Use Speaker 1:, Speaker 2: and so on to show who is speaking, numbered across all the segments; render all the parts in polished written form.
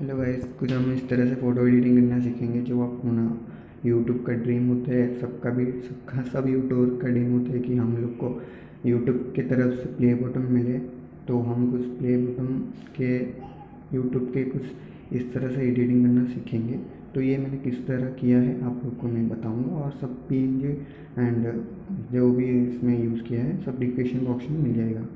Speaker 1: Hello guys, कुछ हम इस तरह से फ़ोटो एडिटिंग करना सीखेंगे जो आप होना यूट्यूब का ड्रीम होता है। सब यूट्यूबर का ड्रीम होता है कि हम लोग को यूट्यूब की तरफ से प्ले बटन मिले। तो हम कुछ प्ले बटन के यूट्यूब के कुछ इस तरह से एडिटिंग करना सीखेंगे। तो ये मैंने किस तरह किया है आप लोग को मैं बताऊंगा, और सब पीएनजी एंड जो भी इसमें यूज़ किया है सब डिस्क्रिप्शन बॉक्स में मिल जाएगा।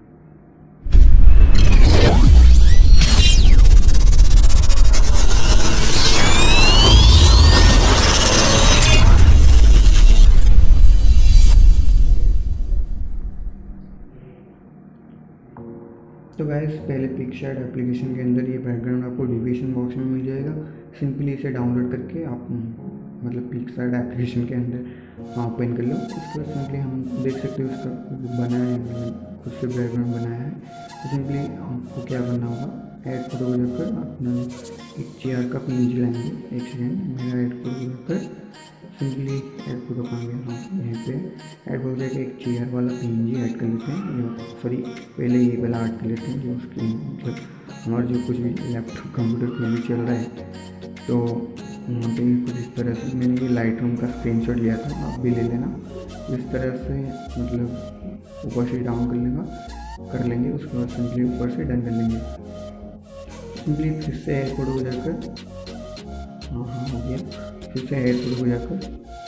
Speaker 1: तो गाइस, पहले पिक्सआर्ट एप्लीकेशन के अंदर ये बैकग्राउंड आपको डिस्क्रिप्शन बॉक्स में मिल जाएगा। सिंपली इसे डाउनलोड करके आप पिक्सआर्ट एप्लीकेशन के अंदर ओपन कर लो। इसको सिंपली हम देख सकते हो इसका बनाया है, मैंने खुद से बैकग्राउंड बनाया है। तो सिंपली आपको क्या करना होगा, ऐड फोटो जाकर अपना एक चेयर का पीएनजी लाएंगे। एक सेकेंड, मेरा ऐड फोटो जाकर सिंपली ऐड फोटो कहाँ गया, हाँ यहाँ पे ऐड फोटो जाकर एक चेयर वाला पीएनजी ऐड कर लेते हैं। सॉरी, पहले ये वाला ऐड कर लेते हैं जो उसकी हमारा जो कुछ भी लैपटॉप कंप्यूटर में भी चल रहा है। तो यहाँ पे कुछ इस तरह से मैंने ये लाइटरूम का स्क्रीनशॉट लिया था, आप भी ले लेना। इस तरह से ऊपर से डाउन कर लेंगे। उसके बाद सिंपली ऊपर से डन कर लेंगे। सिंपली फिर से ऐड फोटो हो जाकर हाँ हो गया। फिर से ऐड फोटो हो जाकर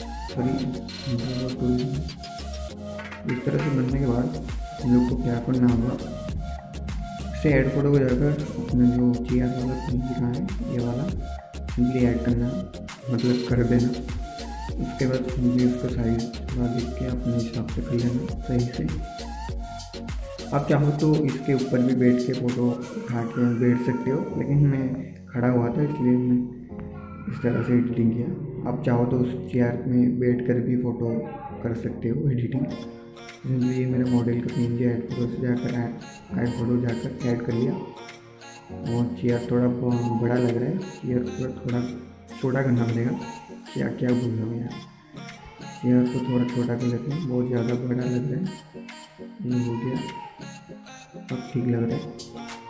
Speaker 1: इस तरह से बनने के बाद हम लोग को क्या करना होगा, से ऐड फोटो हो जाकर अपना जो चेयर वाला सीन दिखा है ये वाला सिंपली ऐड करना, कर देना। उसके बाद सिंपली उसको साइज थोड़ा देख के अपने हिसाब से कर लेना सही से। आप चाहो तो इसके ऊपर भी बैठ के फ़ोटो उठा के बैठ सकते हो, लेकिन मैं खड़ा हुआ था इसलिए मैं इस तरह से एडिटिंग किया। आप चाहो तो उस चेयर में बैठ कर भी फ़ोटो कर सकते हो एडिटिंग। इसलिए मेरे मॉडल का पीएनजी ऐड फोटो से जाकर ऐड फोटो जाकर ऐड कर लिया। और चेयर थोड़ा बड़ा लग रहा है, चेयर थोड़ा छोटा करना पड़ेगा। क्या बोल रहा हूँ यार, चेयर को थोड़ा छोटा कर लेते हैं, बहुत ज़्यादा बड़ा लग रहा है। ये हो गया, अब ठीक लग रहा है।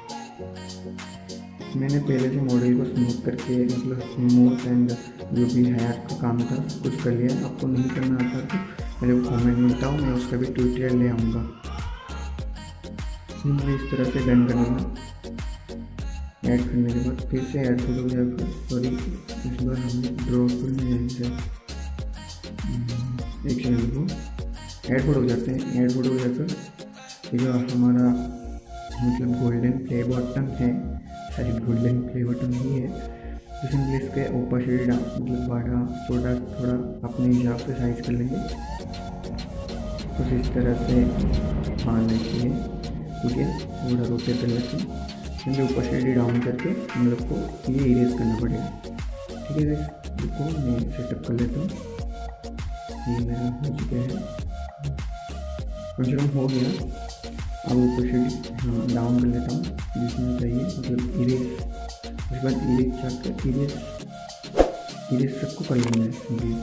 Speaker 1: मैंने पहले से मॉडल को स्मूथ करके स्मूथ एंड जो भी हेयर का काम था कुछ कर लिया। आपको नहीं करना आता तो मेरे को कमेंट में बताओ, मैं उसका भी ट्यूटोरियल ले आऊँगा। मुझे इस तरह से डन करना। ऐड करने के बाद फिर से ऐड फोटो जाकर सॉरी इस बार हम ड्रॉ करने जाएंगे। एक चैनल को ऐड फोटो जाते हैं। ऐड फोटो जाकर जो हमारा गोल्डन प्ले बटन है, शायद गोल्डन प्ले बटन ही है, तो सिंपली इसके ऊपर से बड़ा छोटा थोड़ा अपने हिसाब से साइज कर लेंगे। कुछ इस तरह से मान लेते हैं, ठीक है। थोड़ा रोटेट कर लेते हैं, फिर ऊपर से डाउन करके हम लोग को ये इरेज करना पड़ेगा, ठीक है। इसको मैं सेटअप कर लेता हूँ। ये मेरा हो चुका है, कम से कम हो गया। अब ऊपर से डाउन कर लेता हूँ जिसमें चाहिए, इरेज। उसके बाद इरेज जाकर इरेज सबको कर लेना है।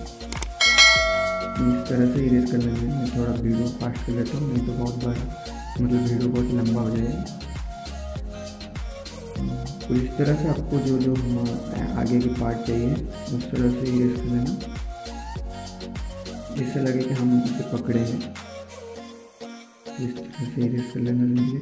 Speaker 1: इस तरह से इरेज कर लेना है। मैं थोड़ा वीडियो फास्ट कर लेता हूँ, नहीं तो बहुत बड़ा वीडियो बहुत लंबा हो जाएगा। तो इस तरह से आपको जो आगे के पार्ट चाहिए उस तरह से इरेज कर लेना, जिससे लगे कि हम इसे पकड़े हैं। इस तरह से इरेज कर लेना चाहिए।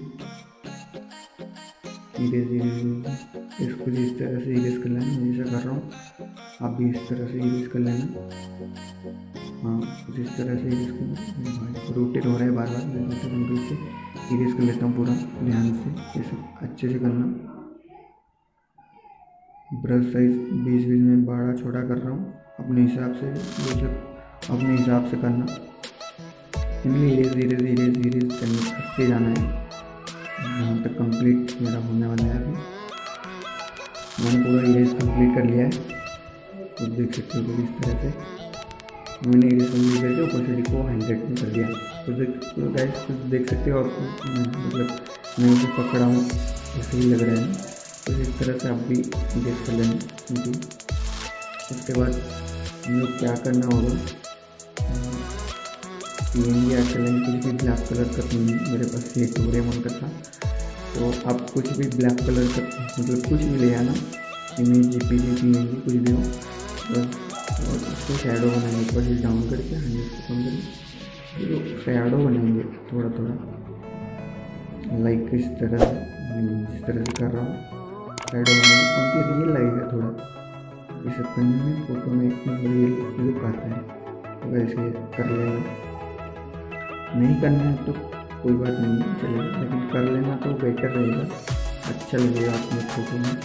Speaker 1: इरेज इसको इस तरह से इरेज कर लेना, मैं जैसा कर रहा हूँ आप भी इस तरह से इरेज कर लेना। हाँ, कुछ इस तरह से इरेज करना। रोटेट हो रहा है बार बार, मैं से इरेज कर लेता हूँ पूरा ध्यान से, ऐसे अच्छे से करना। ब्रश साइज 20 में बड़ा छोटा कर रहा हूँ अपने हिसाब से, ये सब अपने हिसाब से करना। सिंपली इरेज करते जाना है यहाँ तक कंप्लीट मेरा होने वाला है। अभी मैंने पूरा इरेज कंप्लीट कर लिया है, तो देख सकते हो इस तरह से मैंने इरेज कंप्लीट करके ऊपर को 100 में कर दिया। तो गाइस देख सकते हो आपको, मैं उसे पकड़ा हूँ ऐसे ही लग रहा है। तो इस तरह से आप भी इरेज कर लेंगे। उसके बाद हम लोग क्या करना होगा, पीएनजी ऐड कर लेंगे। कुछ भी ब्लैक कलर का मेरे पास ये डोरेमोन का था, तो आप कुछ भी ब्लैक कलर का कुछ भी ले आना। इमेज JPG PNG कुछ भी हो बस। और उसको शैडो बनाएंगे, एक बार डाउन करके 100 को कम करके तो शैडो बनाएंगे थोड़ा थोड़ा, लाइक इस तरह से, जिस तरह से कर रहा हूँ शैडो बनाएंगे, उनके रियल लगेगा थोड़ा। इसे करने में फोटो में एक रियल लुक आता है। अगर इसे कर लेना, नहीं करना है तो कोई बात नहीं है, चलेगा, लेकिन कर लेना तो बेटर रहेगा, अच्छा लगेगा अपने फोटो में।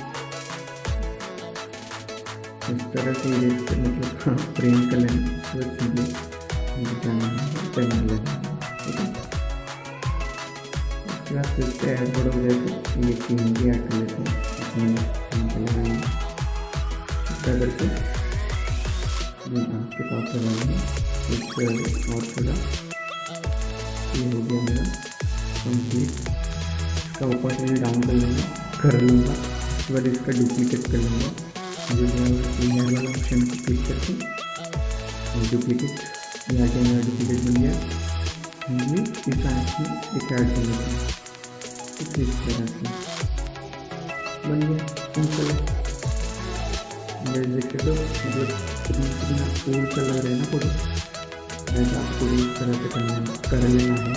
Speaker 1: इस तरह से इरेज कर मतलब फ्रेम कर लेना, सिंपली पेन लेना, ठीक है। उसके बाद फिर से ऐड बड़ा हो जाए तो ये PNG ऐड कर लेते हैं अपने करके आपके पास लगाएंगे एक और थोड़ा। ये हो गया मेरा कंप्लीट। इसका ऊपर से डाउन कर लूँगा, उसके बाद इसका डुप्लीकेट कर लूँगा, जो लेयर वाला ऑप्शन को क्लिक करके डुप्लीकेट या मेरा डुप्लीकेट बन गया। ये इस आंख में एक ऐड कर लेते हैं, इस तरह से बन गया सिंपल। देख सकते हो मतलब कितना कूल सा लग रहा है ना फोटो, जैसे आपको भी इस तरह से कर लेना है।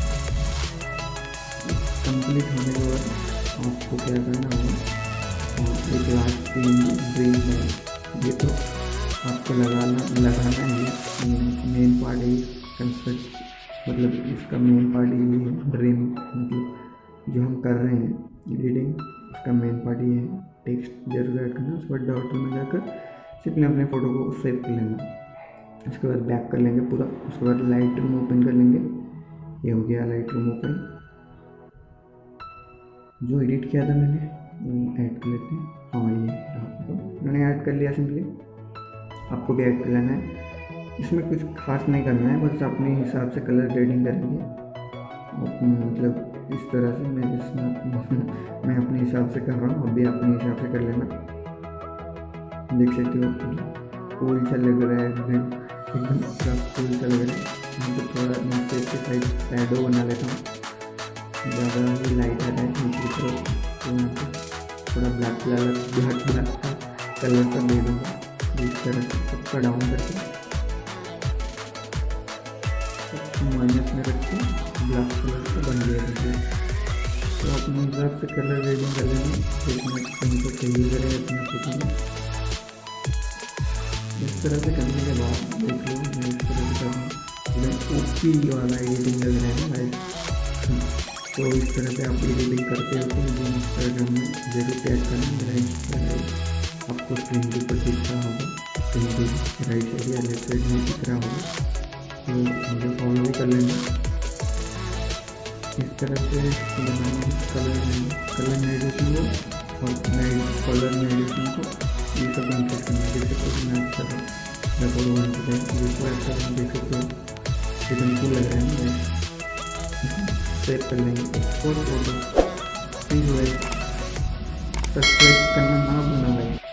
Speaker 1: कंप्लीट होने के बाद आपको क्या करना होगा, एक लास्ट ड्रीम है, ये तो आपको लगाना है। मेन पार्ट है कंस्ट्रक्ट, मतलब इसका मेन पार्ट ये है ड्रीम, मतलब जो हम कर रहे हैं एडिटिंग, उसका मेन पार्ट ये है। टेक्स्ट जरूर ऐड करना, उसके बाद डॉट में जाकर सिंपली अपने फ़ोटो को सेव कर लेना। उसके बाद बैक कर लेंगे पूरा, उसके बाद लाइट रूम ओपन कर लेंगे। ये हो गया लाइट रूम ओपन। जो एडिट किया था मैंने वो ऐड कर लेते हैं। हाँ ये मैंने ऐड कर लिया, सिंपली आपको भी ऐड कर लेना है। इसमें कुछ खास नहीं करना है, बस अपने हिसाब से कलर ग्रेडिंग करेंगे, मतलब इस तरह से मैं अपने हिसाब से कर रहा हूँ, अब भी अपने हिसाब से कर लेना। देख सकते हो कूल सा लग रहा है, एकदम पूरा कूल सा लग रहा है। तो थोड़ा नीचे के साइड शैडो बना लेता हूँ, ज़्यादा भी लाइट आ रहा है नीचे की तरफ, तो यहाँ पे थोड़ा ब्लैक का कलर का दे दूँगा। इस तरह से सबका डाउन करके माइनस में रख के ब्लैक कलर का बन गया। तो अपने हिसाब से कलर ग्रेडिंग कर लेना, देखना को चाहिए करें अपने फोटो में। इस तरह से करने के बाद देख लो मैं इस तरह से कर रहा हूँ, एकदम ओपी वाला एडिटिंग लग रहा है भाई। तो इस तरह से आप एडिटिंग करते हो तो मुझे इंस्टाग्राम में जरूर टैग करना। मेरा इंस्टाग्राम आपको स्क्रीन के ऊपर दिख रहा होगा, कहीं भी राइट साइड या लेफ्ट साइड में दिख रहा होगा, तो मुझे फॉलो भी कर लेना। इस तरह से बनाना कलर एडिटिंग को और कलर एडिटिंग को, ये सब इंक्लूड करना। जैसे कोई मैं अच्छा लगभग 1 जिसको ऐसा देख सकते हो एकदम कूल लग रहा है ना, सेव कर लेंगे और फोटो। सब्सक्राइब करना ना भूलना भाई।